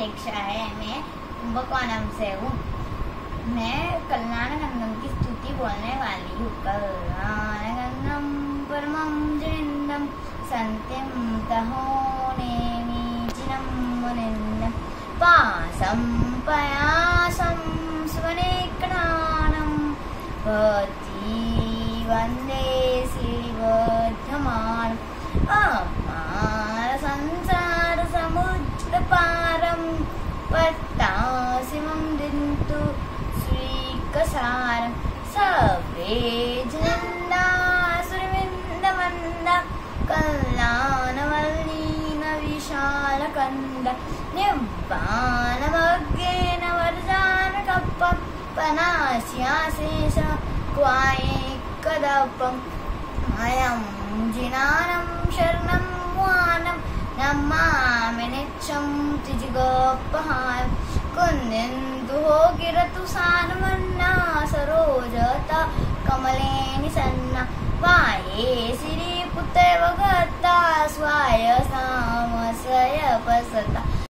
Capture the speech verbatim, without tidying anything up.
प्रतीक्षा है। मैं कुंभ का नाम से हूँ। मैं कल्याण नंदन की स्तुति बोलने वाली हूँ। कल्याण नंदन परमं जनिंदम संत्यं तहोनेमि जिनं मुनिंदम पासं पयासं स्वनेकणानं भवति वन्दे श्रीवर्धमानम् अपार संसार समुद्रपारं पट्टासिमं दिन्तु श्रीकसारं सर्वे जनिन्दा सुरविन्दमन्दा कल्याणवल्लीन विशालकन्द निब्बाणमग्गेन वरदानकप्पं पनास्याशेष क्वायेकदपम् अयं जिनानं शरणं वानं नमामि नित्यं त्रिजगोपहारं कुन्दिन्दु गिरतु सानमन्ना सरोजता कमले निसन्ना वाये श्रीपुत्रैव गता स्वाय सामसय पसता